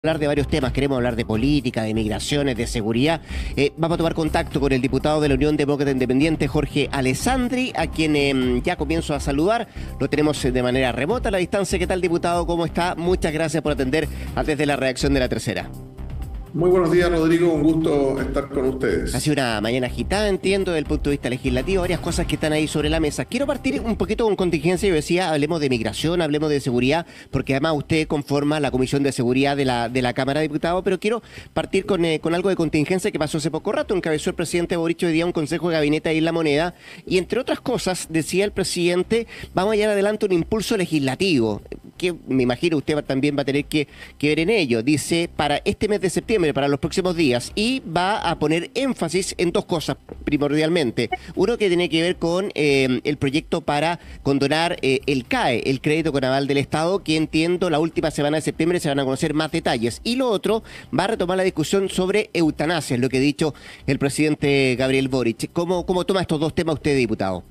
Hablar de varios temas, queremos hablar de política, de migraciones, de seguridad. Vamos a tomar contacto con el diputado de la Unión Demócrata Independiente, Jorge Alessandri, a quien ya comienzo a saludar. Lo tenemos de manera remota a la distancia. ¿Qué tal, diputado? ¿Cómo está? Muchas gracias por atender desde la redacción de La Tercera. Muy buenos días, Rodrigo. Un gusto estar con ustedes. Ha sido una mañana agitada, entiendo, desde el punto de vista legislativo, varias cosas que están ahí sobre la mesa. Quiero partir un poquito con contingencia. Yo decía, hablemos de migración, hablemos de seguridad, porque además usted conforma la Comisión de Seguridad de la Cámara de Diputados, pero quiero partir con algo de contingencia que pasó hace poco rato. Encabezó el presidente Boric hoy día un consejo de gabinete ahí en La Moneda, y entre otras cosas, decía el presidente, vamos a llevar adelante un impulso legislativo, que me imagino usted también va a tener que ver en ello. Dice, para este mes de septiembre, para los próximos días, y va a poner énfasis en dos cosas primordialmente. Uno que tiene que ver con el proyecto para condonar el CAE, el crédito con aval del Estado, que entiendo la última semana de septiembre se van a conocer más detalles. Y lo otro, va a retomar la discusión sobre eutanasia, es lo que ha dicho el presidente Gabriel Boric. ¿Cómo toma estos dos temas usted, diputado?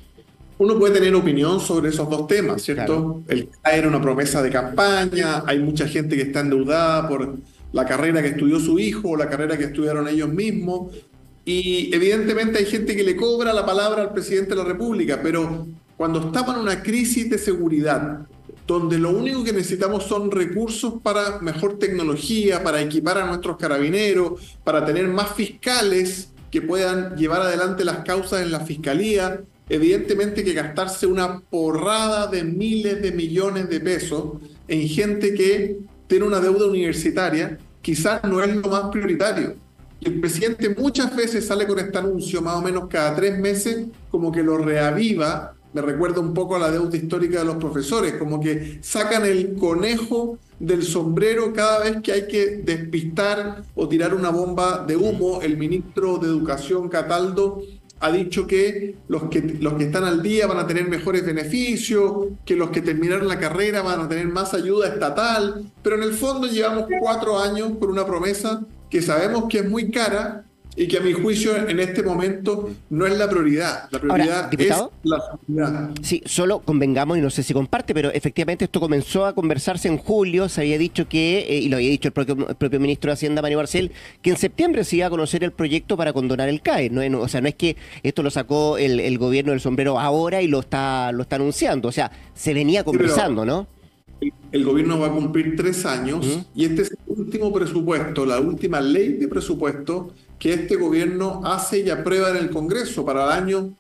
Uno puede tener opinión sobre esos dos temas, ¿cierto? Claro. El CAE era una promesa de campaña, hay mucha gente que está endeudada por la carrera que estudió su hijo o la carrera que estudiaron ellos mismos, y evidentemente hay gente que le cobra la palabra al presidente de la República, pero cuando estamos en una crisis de seguridad, donde lo único que necesitamos son recursos para mejor tecnología, para equipar a nuestros carabineros, para tener más fiscales que puedan llevar adelante las causas en la fiscalía, evidentemente que gastarse una porrada de miles de millones de pesos en gente que tiene una deuda universitaria, quizás no es lo más prioritario. Y el presidente muchas veces sale con este anuncio, más o menos cada 3 meses, como que lo reaviva. Me recuerda un poco a la deuda histórica de los profesores, como que sacan el conejo del sombrero cada vez que hay que despistar o tirar una bomba de humo. El ministro de Educación, Cataldo, ha dicho que los que están al día van a tener mejores beneficios, que los que terminaron la carrera van a tener más ayuda estatal, pero en el fondo llevamos 4 años por una promesa que sabemos que es muy cara y que a mi juicio en este momento no es la prioridad. La prioridad ahora, ¿diputado? Es la seguridad. Sí, solo convengamos, y no sé si comparte, pero efectivamente esto comenzó a conversarse en julio. Se había dicho que, y lo había dicho el propio ministro de Hacienda, Mario Marcel, que en septiembre se iba a conocer el proyecto para condonar el CAE. O sea, no es que esto lo sacó el gobierno del sombrero ahora y lo está anunciando. O sea, se venía conversando, ¿no? El gobierno va a cumplir 3 años y este es el último presupuesto, la última ley de presupuesto que este gobierno hace y aprueba en el Congreso para el año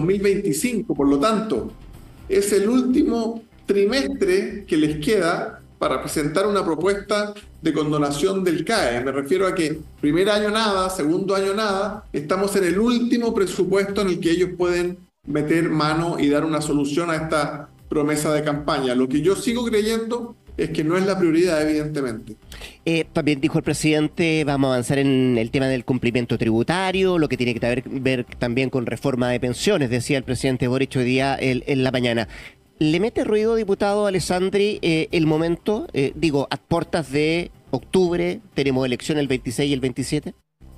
2025. Por lo tanto, es el último trimestre que les queda para presentar una propuesta de condonación del CAE. Me refiero a que primer año nada, segundo año nada, estamos en el último presupuesto en el que ellos pueden meter mano y dar una solución a esta promesa de campaña. Lo que yo sigo creyendo es que no es la prioridad, evidentemente. También dijo el presidente, vamos a avanzar en el tema del cumplimiento tributario, lo que tiene que ver también con reforma de pensiones, decía el presidente Boric hoy día en la mañana. ¿Le mete ruido, diputado Alessandri, el momento? A puertas de octubre, tenemos elección el 26 y el 27.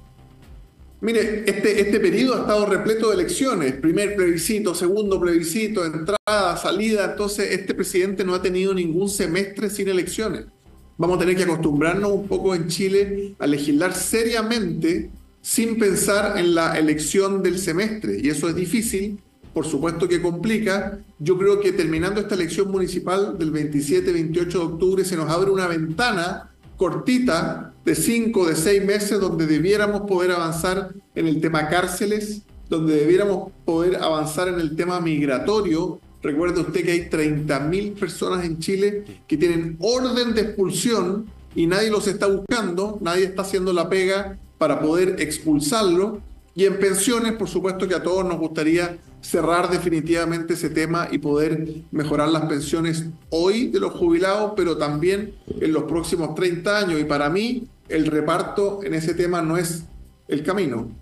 Mire, este periodo ha estado repleto de elecciones, primer plebiscito, segundo plebiscito, entrada, salida, entonces este presidente no ha tenido ningún semestre sin elecciones. Vamos a tener que acostumbrarnos un poco en Chile a legislar seriamente sin pensar en la elección del semestre, y eso es difícil, por supuesto que complica. Yo creo que terminando esta elección municipal del 27-28 de octubre se nos abre una ventana cortita de 5, de 6 meses, donde debiéramos poder avanzar en el tema cárceles, donde debiéramos poder avanzar en el tema migratorio. Recuerde usted que hay 30.000 personas en Chile que tienen orden de expulsión y nadie los está buscando, nadie está haciendo la pega para poder expulsarlo. Y en pensiones, por supuesto que a todos nos gustaría cerrar definitivamente ese tema y poder mejorar las pensiones hoy de los jubilados, pero también en los próximos 30 años. Y para mí, el reparto en ese tema no es el camino.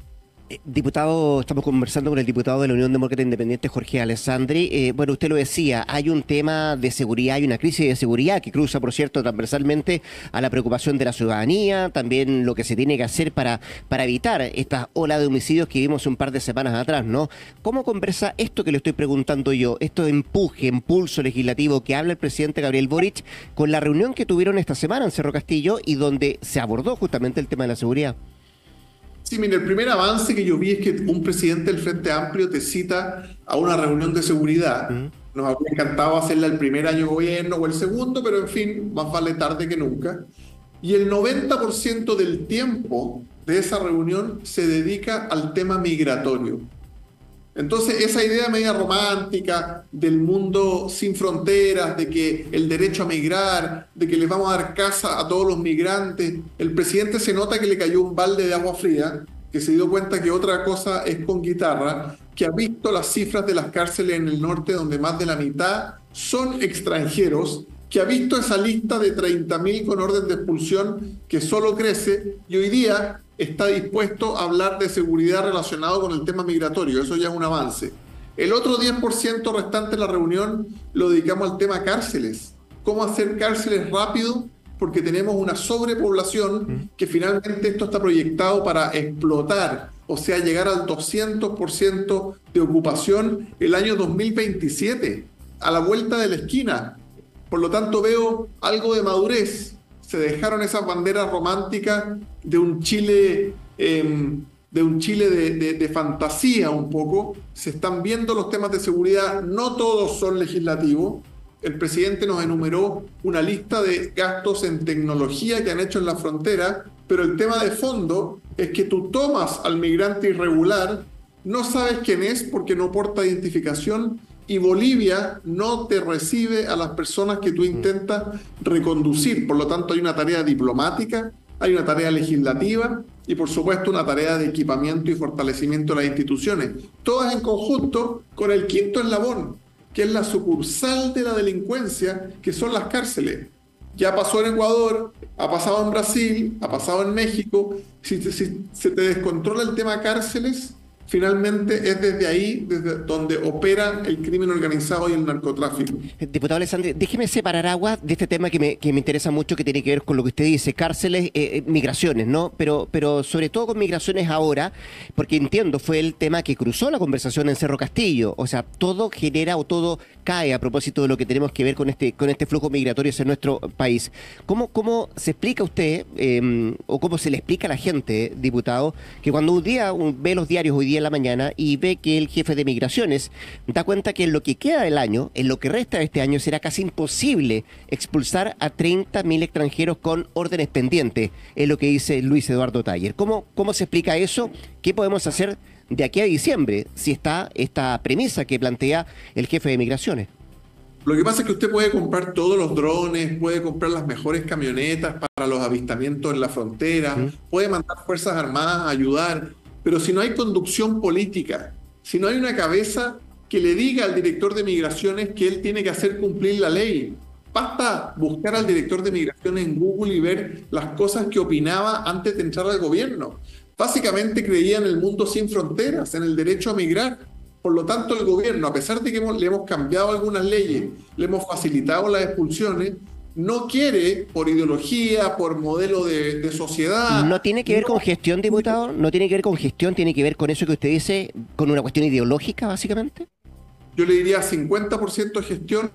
Diputado, estamos conversando con el diputado de la Unión Demócrata Independiente, Jorge Alessandri. Bueno, usted lo decía, hay un tema de seguridad, hay una crisis de seguridad que cruza, por cierto, transversalmente a la preocupación de la ciudadanía, también lo que se tiene que hacer para evitar esta ola de homicidios que vimos un par de semanas atrás, ¿no? ¿Cómo conversa esto que le estoy preguntando yo, esto de impulso legislativo que habla el presidente Gabriel Boric con la reunión que tuvieron esta semana en Cerro Castillo y donde se abordó justamente el tema de la seguridad? Sí, mire, el primer avance que yo vi es que un presidente del Frente Amplio te cita a una reunión de seguridad. Nos habría encantado hacerla el primer año de gobierno o el segundo, pero en fin, más vale tarde que nunca. Y el 90% del tiempo de esa reunión se dedica al tema migratorio. Entonces, esa idea media romántica del mundo sin fronteras, de que el derecho a migrar, de que les vamos a dar casa a todos los migrantes, el presidente se nota que le cayó un balde de agua fría, que se dio cuenta que otra cosa es con guitarra, que ha visto las cifras de las cárceles en el norte, donde más de la mitad son extranjeros, que ha visto esa lista de 30.000 con orden de expulsión que solo crece, y hoy día está dispuesto a hablar de seguridad relacionado con el tema migratorio. Eso ya es un avance. El otro 10% restante de la reunión lo dedicamos al tema cárceles. ¿Cómo hacer cárceles rápido? Porque tenemos una sobrepoblación que finalmente esto está proyectado para explotar, o sea, llegar al 200% de ocupación el año 2027, a la vuelta de la esquina. Por lo tanto, veo algo de madurez. Se dejaron esas banderas románticas de un Chile, de fantasía un poco. Se están viendo los temas de seguridad, no todos son legislativos. El presidente nos enumeró una lista de gastos en tecnología que han hecho en la frontera, pero el tema de fondo es que tú tomas al migrante irregular, no sabes quién es porque no porta identificación, y Bolivia no te recibe a las personas que tú intentas reconducir. Por lo tanto, hay una tarea diplomática, hay una tarea legislativa y, por supuesto, una tarea de equipamiento y fortalecimiento de las instituciones. Todas en conjunto con el quinto eslabón, que es la sucursal de la delincuencia, que son las cárceles. Ya pasó en Ecuador, ha pasado en Brasil, ha pasado en México. Si se te descontrola el tema cárceles, finalmente es desde ahí, desde donde opera el crimen organizado y el narcotráfico. Diputado Alessandri, déjeme separar agua de este tema que me interesa mucho, que tiene que ver con lo que usted dice, cárceles, migraciones, ¿no? Pero sobre todo con migraciones ahora, porque entiendo, fue el tema que cruzó la conversación en Cerro Castillo. O sea, todo genera o todo cae a propósito de lo que tenemos que ver con este flujo migratorio en nuestro país. ¿Cómo se explica usted, o cómo se le explica a la gente, diputado, que cuando un día ve los diarios hoy día en la mañana y ve que el jefe de migraciones da cuenta que en lo que queda del año, en lo que resta de este año, será casi imposible expulsar a 30.000 extranjeros con órdenes pendientes? Es lo que dice Luis Eduardo Taller. ¿Cómo se explica eso? ¿Qué podemos hacer de aquí a diciembre si está esta premisa que plantea el jefe de migraciones? Lo que pasa es que usted puede comprar todos los drones, puede comprar las mejores camionetas para los avistamientos en la frontera, puede mandar Fuerzas Armadas a ayudar, pero si no hay conducción política, si no hay una cabeza que le diga al director de migraciones que él tiene que hacer cumplir la ley. Basta buscar al director de migraciones en Google y ver las cosas que opinaba antes de entrar al gobierno. Básicamente creía en el mundo sin fronteras, en el derecho a migrar. Por lo tanto, el gobierno, a pesar de que le hemos cambiado algunas leyes, le hemos facilitado las expulsiones, no quiere, por ideología, por modelo de sociedad... ¿No tiene que ver con gestión, diputado? ¿No tiene que ver con gestión? ¿Tiene que ver con eso que usted dice, con una cuestión ideológica, básicamente? Yo le diría 50% gestión,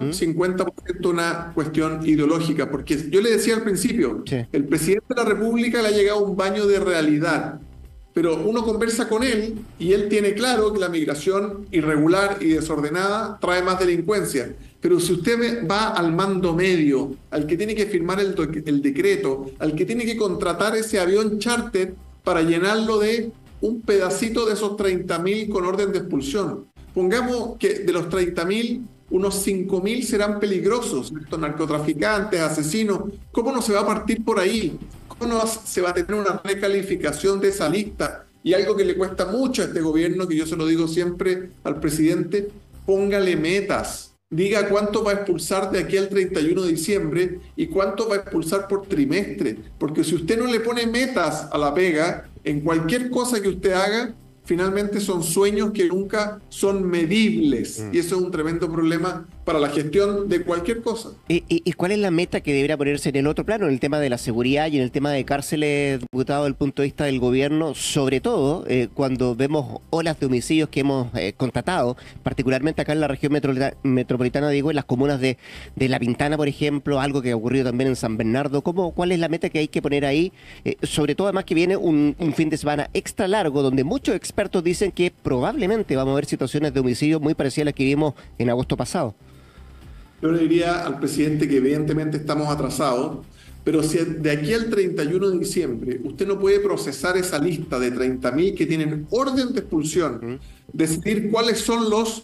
50% una cuestión ideológica, porque yo le decía al principio, el presidente de la República le ha llegado un baño de realidad, pero uno conversa con él y él tiene claro que la migración irregular y desordenada trae más delincuencia. Pero si usted va al mando medio, al que tiene que firmar el decreto, al que tiene que contratar ese avión charter para llenarlo de un pedacito de esos 30.000 con orden de expulsión. Pongamos que de los 30.000, unos 5.000 serán peligrosos, estos narcotraficantes, asesinos. ¿Cómo no se va a partir por ahí? ¿Cómo no se va a tener una recalificación de esa lista? Y algo que le cuesta mucho a este gobierno, que yo se lo digo siempre al presidente, póngale metas. Diga cuánto va a expulsar de aquí al 31 de diciembre y cuánto va a expulsar por trimestre. Porque si usted no le pone metas a la pega, en cualquier cosa que usted haga, finalmente son sueños que nunca son medibles. Y eso es un tremendo problema para la gestión de cualquier cosa. ¿Y cuál es la meta que debería ponerse en el otro plano, en el tema de la seguridad y en el tema de cárceles, diputado, desde el punto de vista del gobierno, sobre todo cuando vemos olas de homicidios que hemos constatado, particularmente acá en la región metropolitana, digo, en las comunas de La Pintana, por ejemplo, algo que ha ocurrido también en San Bernardo? ¿Cuál es la meta que hay que poner ahí? Sobre todo, además, que viene un fin de semana extra largo, donde muchos expertos dicen que probablemente vamos a ver situaciones de homicidio muy parecidas a las que vimos en agosto pasado. Yo le diría al presidente que evidentemente estamos atrasados, pero si de aquí al 31 de diciembre usted no puede procesar esa lista de 30.000 que tienen orden de expulsión, decidir cuáles son los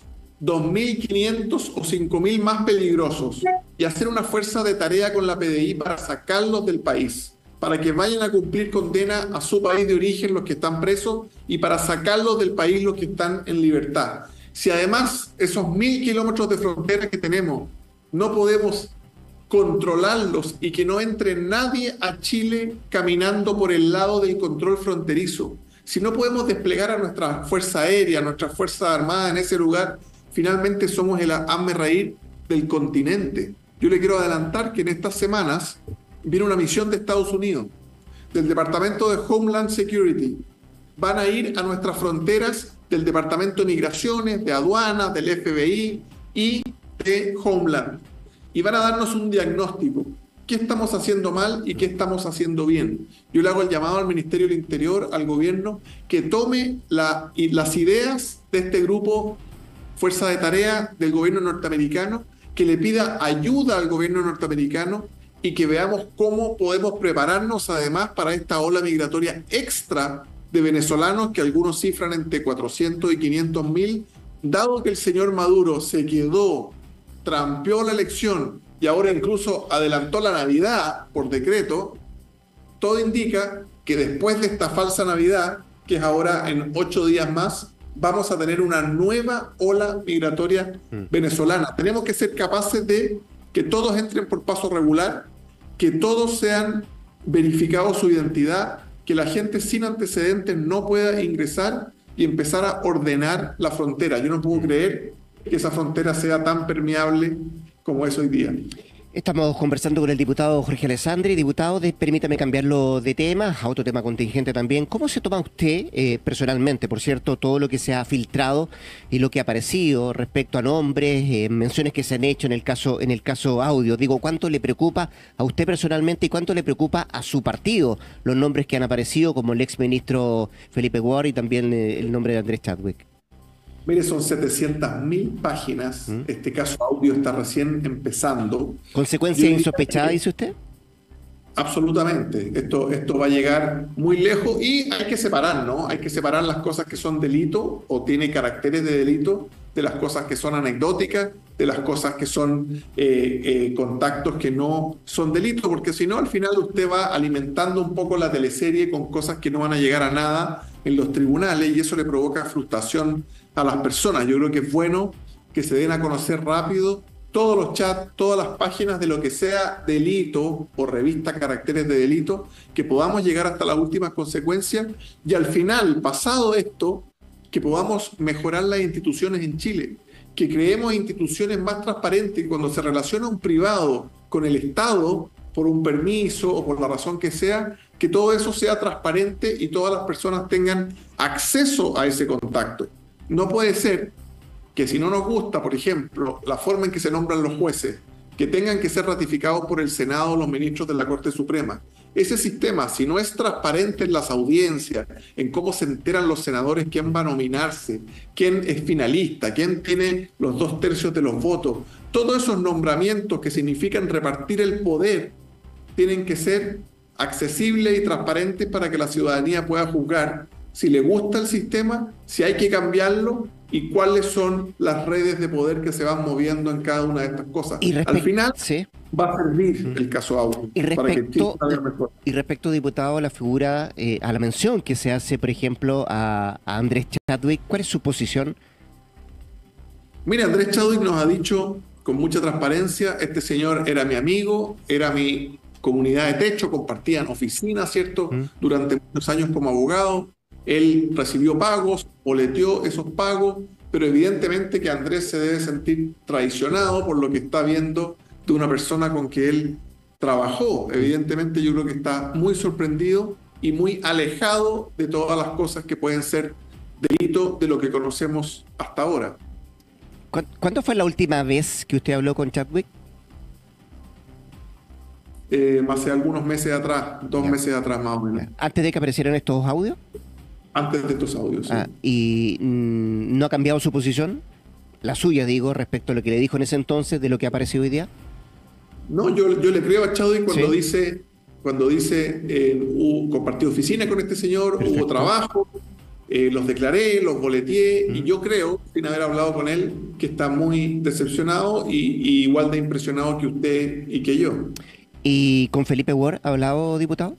2.500 o 5.000 más peligrosos y hacer una fuerza de tarea con la PDI para sacarlos del país, para que vayan a cumplir condena a su país de origen los que están presos y para sacarlos del país los que están en libertad. Si además esos 1.000 kilómetros de frontera que tenemos no podemos controlarlos y que no entre nadie a Chile caminando por el lado del control fronterizo, si no podemos desplegar a nuestra Fuerza Aérea, a nuestra Fuerza Armada en ese lugar, finalmente somos el hazme-reír del continente. Yo le quiero adelantar que en estas semanas viene una misión de Estados Unidos, del Departamento de Homeland Security. Van a ir a nuestras fronteras del Departamento de Migraciones, de Aduanas, del FBI y de Homeland. Y van a darnos un diagnóstico. ¿Qué estamos haciendo mal y qué estamos haciendo bien? Yo le hago el llamado al Ministerio del Interior, al gobierno, que tome las ideas de este grupo Fuerza de Tarea del gobierno norteamericano, que le pida ayuda al gobierno norteamericano y que veamos cómo podemos prepararnos además para esta ola migratoria extra de venezolanos que algunos cifran entre 400 y 500 mil, dado que el señor Maduro se quedó, trampeó la elección y ahora incluso adelantó la Navidad por decreto. Todo indica que después de esta falsa Navidad, que es ahora en 8 días más, vamos a tener una nueva ola migratoria venezolana. Tenemos que ser capaces de que todos entren por paso regular, que todos sean verificados su identidad, que la gente sin antecedentes no pueda ingresar y empezar a ordenar la frontera. Yo no puedo creer que esa frontera sea tan permeable como es hoy día. Estamos conversando con el diputado Jorge Alessandri. Diputado, permítame cambiarlo de tema, a otro tema contingente también. ¿Cómo se toma usted, personalmente, por cierto, todo lo que se ha filtrado y lo que ha aparecido respecto a nombres, menciones que se han hecho en el caso Audio? Digo, ¿cuánto le preocupa a usted personalmente y cuánto le preocupa a su partido los nombres que han aparecido, como el exministro Felipe Ward y también el nombre de Andrés Chadwick? Mire, son 700.000 páginas. Este caso Audio está recién empezando. ¿Consecuencia insospechada, dice usted? Absolutamente. Esto va a llegar muy lejos y hay que separar, ¿no? Hay que separar las cosas que son delito o tiene caracteres de delito de las cosas que son anecdóticas, de las cosas que son contactos que no son delito, porque si no, al final usted va alimentando un poco la teleserie con cosas que no van a llegar a nada en los tribunales y eso le provoca frustración a las personas. Yo creo que es bueno que se den a conocer rápido todos los chats, todas las páginas de lo que sea delito o revista caracteres de delito, que podamos llegar hasta las últimas consecuencias y al final, pasado esto, que podamos mejorar las instituciones en Chile, que creemos instituciones más transparentes. Cuando se relaciona un privado con el Estado por un permiso o por la razón que sea, que todo eso sea transparente y todas las personas tengan acceso a ese contacto. No puede ser que si no nos gusta, por ejemplo, la forma en que se nombran los jueces, que tengan que ser ratificados por el Senado o los ministros de la Corte Suprema. Ese sistema, si no es transparente en las audiencias, en cómo se enteran los senadores quién va a nominarse, quién es finalista, quién tiene los 2/3 de los votos, todos esos nombramientos que significan repartir el poder, tienen que ser accesibles y transparentes para que la ciudadanía pueda juzgar si le gusta el sistema, si hay que cambiarlo y cuáles son las redes de poder que se van moviendo en cada una de estas cosas. Al final sí, va a servir el caso Audio para que Chile salga mejor. Y respecto, diputado, a la figura, a la mención que se hace, por ejemplo, a Andrés Chadwick, ¿cuál es su posición? Mira, Andrés Chadwick nos ha dicho con mucha transparencia, este señor era mi amigo, era mi comunidad de techo, compartían oficinas, ¿cierto? Durante muchos años como abogado. Él recibió pagos, boleteó esos pagos, pero evidentemente que Andrés se debe sentir traicionado por lo que está viendo de una persona con que él trabajó. Evidentemente yo creo que está muy sorprendido y muy alejado de todas las cosas que pueden ser delito de lo que conocemos hasta ahora. ¿Cuándo fue la última vez que usted habló con Chadwick? Hace algunos meses atrás, 2 meses atrás más o menos. ¿Antes de que aparecieran estos audios? Antes de estos audios, sí. ¿Y no ha cambiado su posición? La suya, digo, respecto a lo que le dijo en ese entonces de lo que ha aparecido hoy día. No, yo le creo a Chadwick cuando ¿Sí? dice, compartí oficina con este señor, Perfecto. hubo trabajo, los declaré, los boleteé, y yo creo, sin haber hablado con él, que está muy decepcionado y igual de impresionado que usted y que yo. ¿Y con Felipe Ward ha hablado, diputado?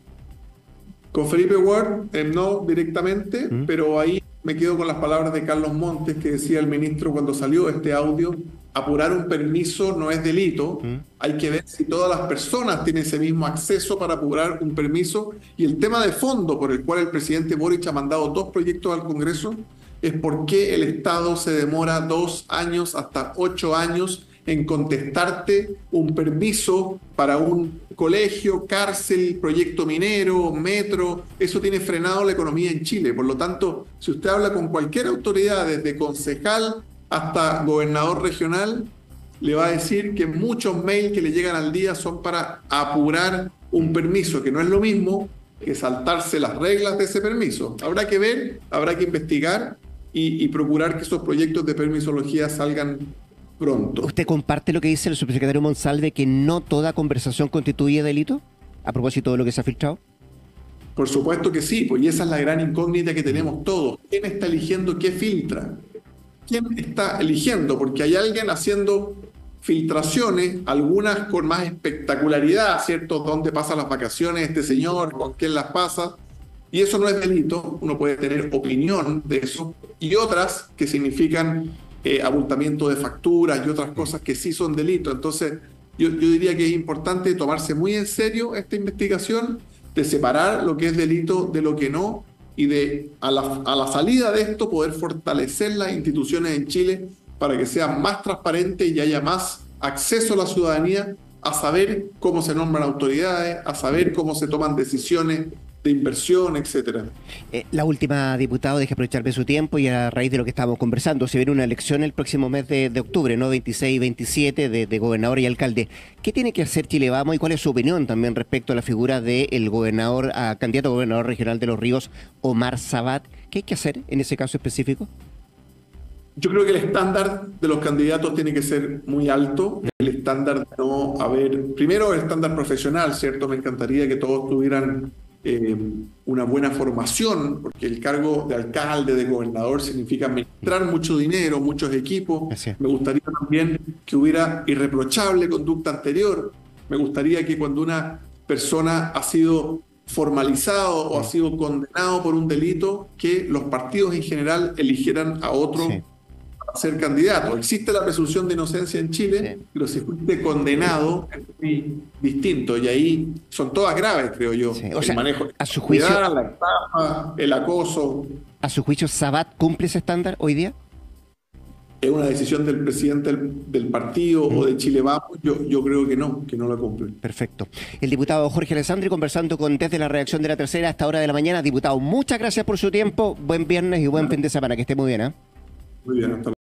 Con Felipe Ward, no directamente, ¿Mm? pero ahí me quedo con las palabras de Carlos Montes, que decía el ministro cuando salió este audio: apurar un permiso no es delito, ¿Mm? hay que ver si todas las personas tienen ese mismo acceso para apurar un permiso. Y el tema de fondo por el cual el presidente Boric ha mandado 2 proyectos al Congreso es por qué el Estado se demora 2 años hasta 8 años en contestarte un permiso para un colegio, cárcel, proyecto minero, metro. Eso tiene frenado la economía en Chile. Por lo tanto, si usted habla con cualquier autoridad, desde concejal hasta gobernador regional, le va a decir que muchos mails que le llegan al día son para apurar un permiso, que no es lo mismo que saltarse las reglas de ese permiso. Habrá que ver, habrá que investigar y procurar que esos proyectos de permisología salgan pronto. ¿Usted comparte lo que dice el subsecretario Monsalve, que no toda conversación constituye delito? A propósito de lo que se ha filtrado. Por supuesto que sí, pues, y esa es la gran incógnita que tenemos todos. ¿Quién está eligiendo qué filtra? ¿Quién está eligiendo? Porque hay alguien haciendo filtraciones, algunas con más espectacularidad, ¿cierto? ¿Dónde pasan las vacaciones este señor? ¿Con quién las pasa? Y eso no es delito, uno puede tener opinión de eso, y otras que significan abultamiento de facturas y otras cosas que sí son delitos. Entonces, yo diría que es importante tomarse muy en serio esta investigación, de separar lo que es delito de lo que no, y de a la salida de esto poder fortalecer las instituciones en Chile para que sea más transparente y haya más acceso a la ciudadanía a saber cómo se nombran autoridades, a saber cómo se toman decisiones de inversión, etcétera. La última, diputado, deje aprovecharme su tiempo y a raíz de lo que estábamos conversando, se viene una elección el próximo mes de octubre, ¿no? 26 y 27 de gobernador y alcalde. ¿Qué tiene que hacer Chile Vamos y cuál es su opinión también respecto a la figura del gobernador, candidato a gobernador regional de Los Ríos, Omar Sabat? ¿Qué hay que hacer en ese caso específico? Yo creo que el estándar de los candidatos tiene que ser muy alto. El estándar de no haber, primero el estándar profesional, ¿cierto? Me encantaría que todos tuvieran una buena formación, porque el cargo de alcalde, de gobernador, significa administrar mucho dinero, muchos equipos. Así. Me gustaría también que hubiera irreprochable conducta anterior. Me gustaría que cuando una persona ha sido formalizado o ha sido condenado por un delito, que los partidos en general eligieran a otro Sí. a ser candidato. Existe la presunción de inocencia en Chile, Sí. pero si fuiste condenado es muy distinto, y ahí son todas graves, creo yo. Sí. O El sea, manejo de a su juicio, la estafa, el acoso. ¿Sabat cumple ese estándar hoy día? Es una decisión del presidente del partido o de Chile Vamos. Yo creo que no la cumple. Perfecto. El diputado Jorge Alessandri conversando con Desde la Redacción de La Tercera a esta hora de la mañana. Diputado, muchas gracias por su tiempo. Buen viernes y buen fin de semana. Que esté muy bien, ¿eh? Muy bien, hasta